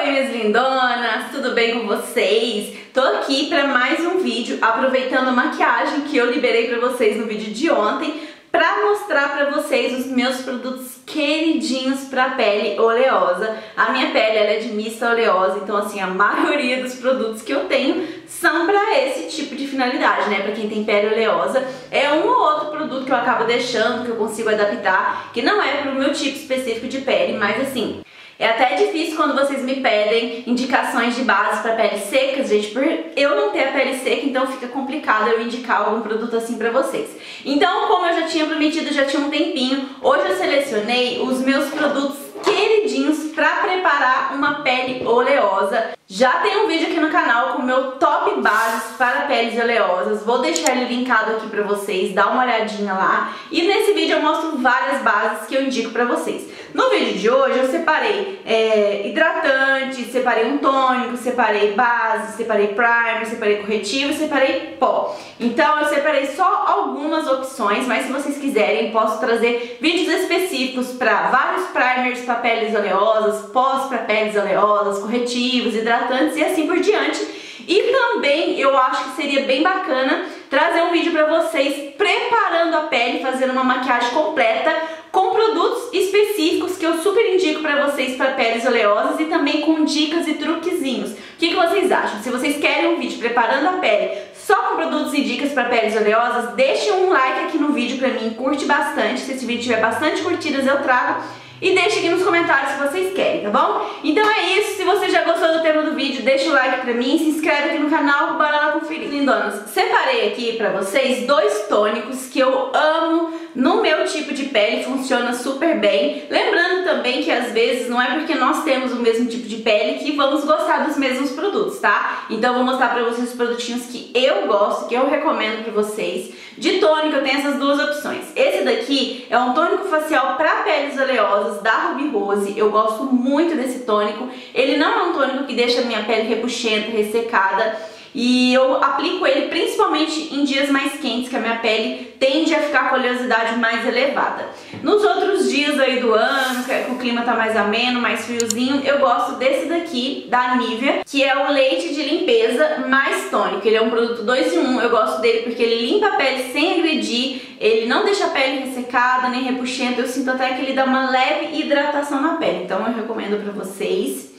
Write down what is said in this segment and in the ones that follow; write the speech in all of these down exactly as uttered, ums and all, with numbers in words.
Oi, minhas lindonas, tudo bem com vocês? Tô aqui para mais um vídeo aproveitando a maquiagem que eu liberei para vocês no vídeo de ontem para mostrar para vocês os meus produtos queridinhos para pele oleosa. A minha pele ela é de mista oleosa, então assim, a maioria dos produtos que eu tenho são para esse tipo de finalidade, né? Para quem tem pele oleosa, é um ou outro produto que eu acabo deixando, que eu consigo adaptar, que não é para o meu tipo específico de pele, mas assim, é até difícil quando vocês me pedem indicações de base para pele seca, gente, por eu não ter a pele seca, então fica complicado eu indicar algum produto assim pra vocês. Então, como eu já tinha prometido, já tinha um tempinho, hoje eu selecionei os meus produtos queridinhos para preparar uma pele oleosa. Já tem um vídeo aqui no canal com o meu top bases para peles oleosas, vou deixar ele linkado aqui pra vocês, dá uma olhadinha lá. E nesse vídeo eu mostro várias bases que eu indico pra vocês. No vídeo de hoje eu separei é, hidratante, separei um tônico, separei base, separei primer, separei corretivo e separei pó. Então eu separei só algumas opções, mas se vocês quiserem posso trazer vídeos específicos para vários primers para peles oleosas, pós para peles oleosas, corretivos, hidratantes e assim por diante. E também eu acho que seria bem bacana trazer um vídeo para vocês preparando a pele, fazendo uma maquiagem completa com produtos específicos que eu super indico para vocês para peles oleosas e também com dicas e truquezinhos. O que, que vocês acham? Se vocês querem um vídeo preparando a pele só com produtos e dicas para peles oleosas, deixem um like aqui no vídeo para mim, curte bastante. Se esse vídeo tiver bastante curtidas eu trago. E deixe aqui nos comentários se vocês querem, tá bom? Então é isso, se você já gostou do tema do vídeo, deixa o like pra mim, se inscreve aqui no canal, bora lá conferir. Lindonas, separei aqui pra vocês dois tônicos que eu amo no meu tipo de pele, funciona super bem. Lembrando também que às vezes não é porque nós temos o mesmo tipo de pele que vamos gostar dos mesmos produtos, tá? Então eu vou mostrar pra vocês os produtinhos que eu gosto, que eu recomendo pra vocês. De tônico eu tenho essas duas opções. Esse daqui é um tônico facial pra peles oleosas da Ruby Rose, eu gosto muito desse tônico. Ele não é um tônico que deixa a minha pele repuxenta, ressecada, e eu aplico ele principalmente em dias mais quentes, que a minha pele tende a ficar com a oleosidade mais elevada. Nos outros dias aí do ano, que o clima tá mais ameno, mais friozinho, eu gosto desse daqui, da Nivea, que é o leite de limpeza mais tônico. Ele é um produto dois em um, eu gosto dele porque ele limpa a pele sem agredir, ele não deixa a pele ressecada nem repuxenta, eu sinto até que ele dá uma leve hidratação na pele, então eu recomendo pra vocês.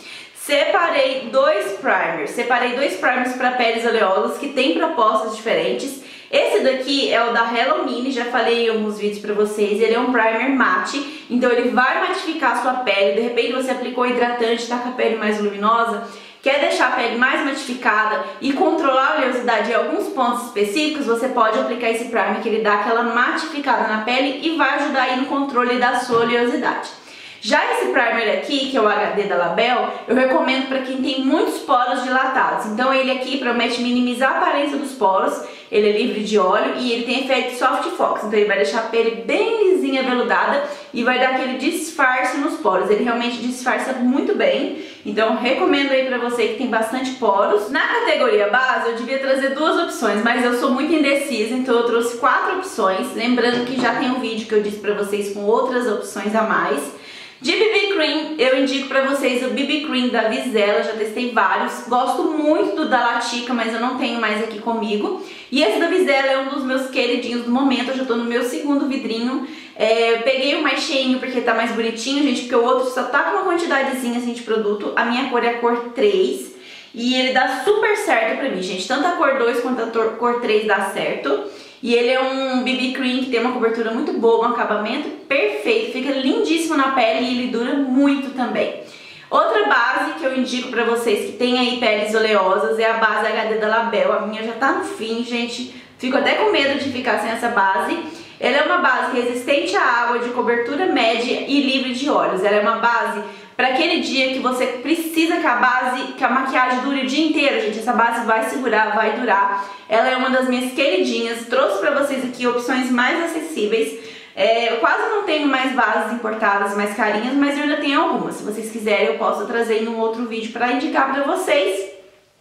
Separei dois primers, separei dois primers para peles oleosas que tem propostas diferentes. Esse daqui é o da Hello Mini, já falei em alguns vídeos pra vocês, ele é um primer mate, então ele vai matificar a sua pele. De repente você aplicou hidratante, tá com a pele mais luminosa, quer deixar a pele mais matificada e controlar a oleosidade em alguns pontos específicos, você pode aplicar esse primer que ele dá aquela matificada na pele e vai ajudar aí no controle da sua oleosidade. Já esse primer aqui, que é o H D da Label, eu recomendo para quem tem muitos poros dilatados. Então ele aqui promete minimizar a aparência dos poros, ele é livre de óleo e ele tem efeito soft focus. Então ele vai deixar a pele bem lisinha, veludada e vai dar aquele disfarce nos poros. Ele realmente disfarça muito bem, então recomendo aí pra você que tem bastante poros. Na categoria base eu devia trazer duas opções, mas eu sou muito indecisa, então eu trouxe quatro opções. Lembrando que já tem um vídeo que eu disse pra vocês com outras opções a mais. De B B Cream, eu indico pra vocês o B B Cream da Vizela, já testei vários. Gosto muito do da Latica, mas eu não tenho mais aqui comigo. E esse da Vizela é um dos meus queridinhos do momento, eu já tô no meu segundo vidrinho. É, eu peguei o mais cheinho porque tá mais bonitinho, gente, porque o outro só tá com uma quantidadezinha assim de produto. A minha cor é a cor três e ele dá super certo pra mim, gente. Tanto a cor dois quanto a cor três dá certo. E ele é um B B Cream que tem uma cobertura muito boa, um acabamento perfeito, fica lindíssimo na pele e ele dura muito também. Outra base que eu indico pra vocês que tem aí peles oleosas é a base H D da Label. A minha já tá no fim, gente, fico até com medo de ficar sem essa base. Ela é uma base resistente à água, de cobertura média e livre de óleos. Ela é uma base para aquele dia que você precisa que a base, que a maquiagem dure o dia inteiro, gente. Essa base vai segurar, vai durar. Ela é uma das minhas queridinhas. Trouxe pra vocês aqui opções mais acessíveis. É, eu quase não tenho mais bases importadas mais carinhas, mas eu ainda tenho algumas. Se vocês quiserem eu posso trazer em um outro vídeo pra indicar pra vocês.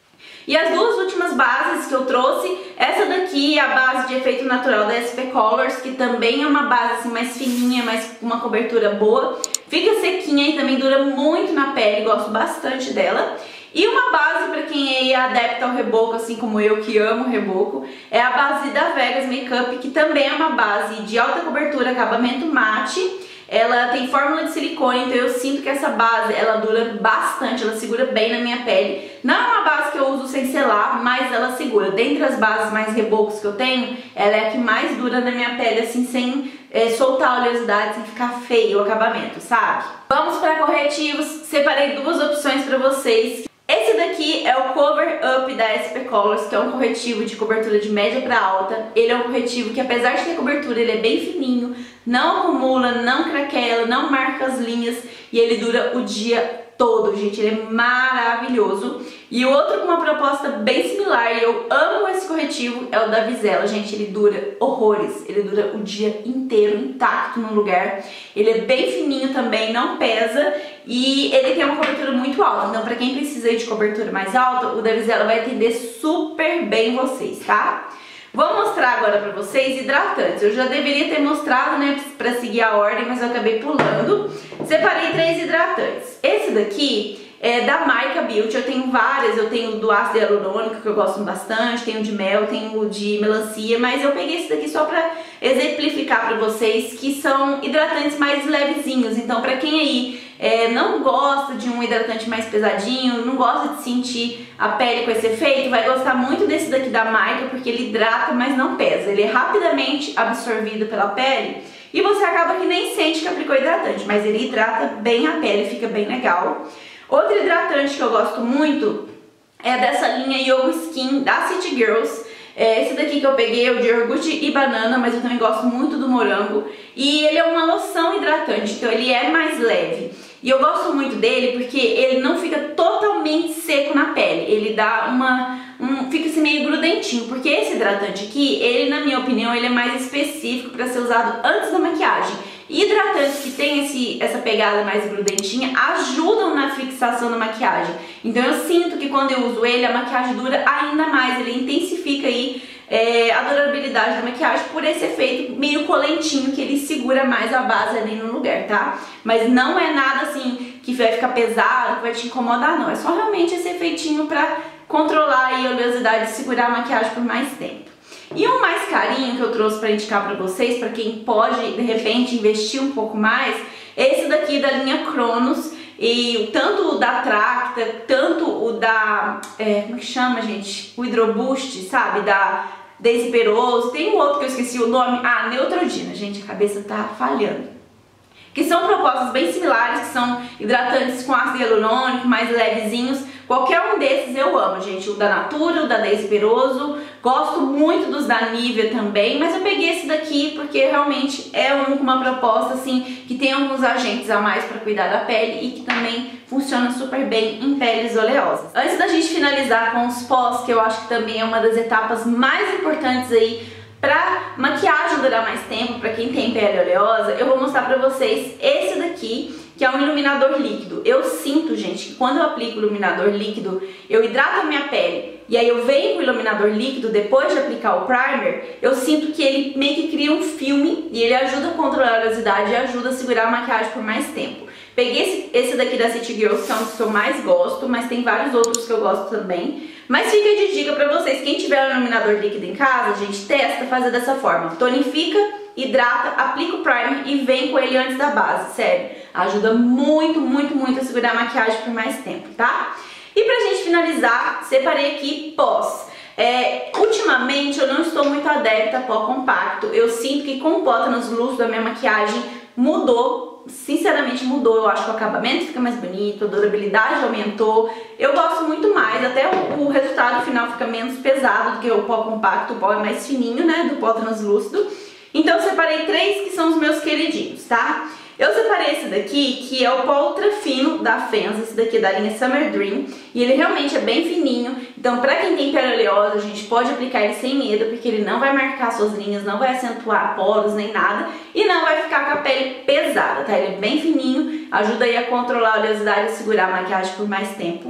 E as duas últimas bases que eu trouxe, essa daqui é a base de efeito natural da S P Colors, que também é uma base assim mais fininha, mais com uma cobertura boa. Fica sequinha e também dura muito na pele, gosto bastante dela. E uma base para quem é adepto ao reboco, assim como eu que amo reboco, é a base da Vegas Makeup, que também é uma base de alta cobertura, acabamento mate. Ela tem fórmula de silicone, então eu sinto que essa base, ela dura bastante, ela segura bem na minha pele. Não é uma base que eu uso sem selar, mas ela segura. Dentre as bases mais rebocos que eu tenho, ela é a que mais dura na minha pele, assim, sem é, soltar a oleosidade, sem ficar feio o acabamento, sabe? Vamos para corretivos, separei duas opções para vocês. Esse daqui é o Cover Up da S P Colors, que é um corretivo de cobertura de média para alta. Ele é um corretivo que, apesar de ter cobertura, ele é bem fininho, não acumula, não craquela, não marca as linhas e ele dura o dia todo, gente. Ele é maravilhoso. E o outro com uma proposta bem similar, e eu amo esse corretivo, é o da Vizela. Gente, ele dura horrores, ele dura o dia inteiro intacto no lugar. Ele é bem fininho também, não pesa e ele tem uma cobertura muito alta. Então, pra quem precisa de cobertura mais alta, o da Vizela vai atender super bem vocês, tá? Vou mostrar agora pra vocês hidratantes. Eu já deveria ter mostrado, né, pra seguir a ordem, mas eu acabei pulando. Separei três hidratantes. Esse daqui é da Maika Beauty. Eu tenho várias, eu tenho do ácido hialurônico, que eu gosto bastante, tenho de mel, tenho de melancia, mas eu peguei esse daqui só pra exemplificar pra vocês que são hidratantes mais levezinhos. Então, pra quem aí é, não gosta de um hidratante mais pesadinho, não gosta de sentir a pele com esse efeito, vai gostar muito desse daqui da Maika, porque ele hidrata, mas não pesa. Ele é rapidamente absorvido pela pele e você acaba que nem sente que aplicou hidratante, mas ele hidrata bem a pele, fica bem legal. Outro hidratante que eu gosto muito é dessa linha Yogo Skin da City Girls. É esse daqui que eu peguei é o de iogurte e banana, mas eu também gosto muito do morango. E ele é uma loção hidratante, então ele é mais leve. E eu gosto muito dele porque ele não fica totalmente seco na pele. Ele dá uma... Um, fica assim meio grudentinho, porque esse hidratante aqui, ele na minha opinião, ele é mais específico para ser usado antes da maquiagem. Hidratantes que tem esse, essa pegada mais grudentinha ajudam na fixação da maquiagem. Então eu sinto que quando eu uso ele, a maquiagem dura ainda mais, ele intensifica aí é, a durabilidade da maquiagem por esse efeito meio colentinho que ele segura mais a base ali no lugar, tá? Mas não é nada assim que vai ficar pesado, que vai te incomodar, não. É só realmente esse efeitinho pra controlar aí a oleosidade e segurar a maquiagem por mais tempo. E um mais carinho que eu trouxe para indicar para vocês, para quem pode de repente investir um pouco mais, é esse daqui da linha Cronos. E tanto o da Tracta, tanto o da, é, como é que chama, gente? O Hydroboost, sabe? Da Daisy Peroso. Tem um outro que eu esqueci o nome. Ah, Neutrogena, gente, a cabeça tá falhando. Que são propostas bem similares, que são hidratantes com ácido hialurônico, mais levezinhos. Qualquer um desses eu amo, gente. O da Natura, o da Daisy Peroso. Gosto muito dos da Nivea também, mas eu peguei esse daqui porque realmente é um com uma proposta assim, que tem alguns agentes a mais para cuidar da pele e que também funciona super bem em peles oleosas. Antes da gente finalizar com os pós, que eu acho que também é uma das etapas mais importantes aí pra maquiagem durar mais tempo, pra quem tem pele oleosa, eu vou mostrar pra vocês esse daqui, que é um iluminador líquido. Eu sinto, gente, que quando eu aplico o iluminador líquido, eu hidrato a minha pele, e aí eu venho com o iluminador líquido, depois de aplicar o primer, eu sinto que ele meio que cria um filme, e ele ajuda a controlar a oleosidade e ajuda a segurar a maquiagem por mais tempo. Peguei esse, esse daqui da City Girls, que é um dos que eu mais gosto, mas tem vários outros que eu gosto também. Mas fica de dica pra vocês, quem tiver um iluminador líquido em casa, gente, testa fazer dessa forma. Tonifica, hidrata, aplica o primer e vem com ele antes da base, sério. Ajuda muito, muito, muito a segurar a maquiagem por mais tempo, tá? E pra gente finalizar, separei aqui pós. É, ultimamente eu não estou muito adepta a pó compacto. Eu sinto que com o pó translúcido da minha maquiagem mudou. Sinceramente mudou, eu acho que o acabamento fica mais bonito, a durabilidade aumentou, eu gosto muito mais, até o, o resultado final fica menos pesado do que o pó compacto, o pó é mais fininho, né, do pó translúcido. Então eu separei três que são os meus queridinhos, tá? Eu separei esse daqui, que é o pó ultra fino da Fenza, esse daqui é da linha Summer Dream, e ele realmente é bem fininho, então pra quem tem pele oleosa, a gente pode aplicar ele sem medo, porque ele não vai marcar suas linhas, não vai acentuar poros nem nada, e não vai ficar com a pele pesada, tá? Ele é bem fininho, ajuda aí a controlar a oleosidade e segurar a maquiagem por mais tempo.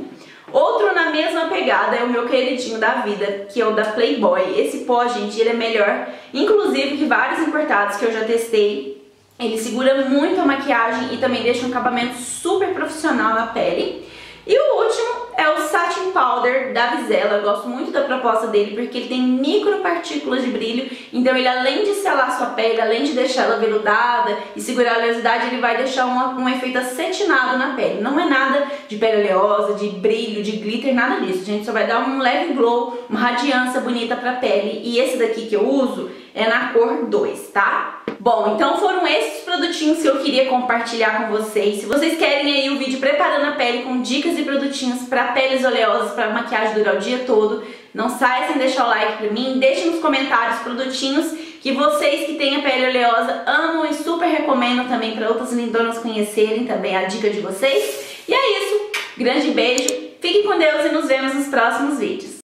Outro na mesma pegada é o meu queridinho da vida, que é o da Playboy. Esse pó, gente, ele é melhor, inclusive, que vários importados que eu já testei. Ele segura muito a maquiagem e também deixa um acabamento super profissional na pele. E o último é o Satin Powder da Vizela. Eu gosto muito da proposta dele porque ele tem micropartículas de brilho. Então ele, além de selar sua pele, além de deixar ela veludada e segurar a oleosidade, ele vai deixar uma, um efeito acetinado na pele. Não é nada de pele oleosa, de brilho, de glitter, nada disso, gente. Só vai dar um leve glow, uma radiância bonita pra pele. E esse daqui que eu uso é na cor dois, tá? Bom, então foram esses produtinhos que eu queria compartilhar com vocês. Se vocês querem aí o vídeo preparando a pele com dicas e produtinhos para peles oleosas, para maquiagem durar o dia todo, não saia sem deixar o like pra mim. Deixe nos comentários produtinhos que vocês que têm a pele oleosa amam e super recomendam também para outras lindonas conhecerem também a dica de vocês. E é isso, grande beijo, fiquem com Deus e nos vemos nos próximos vídeos.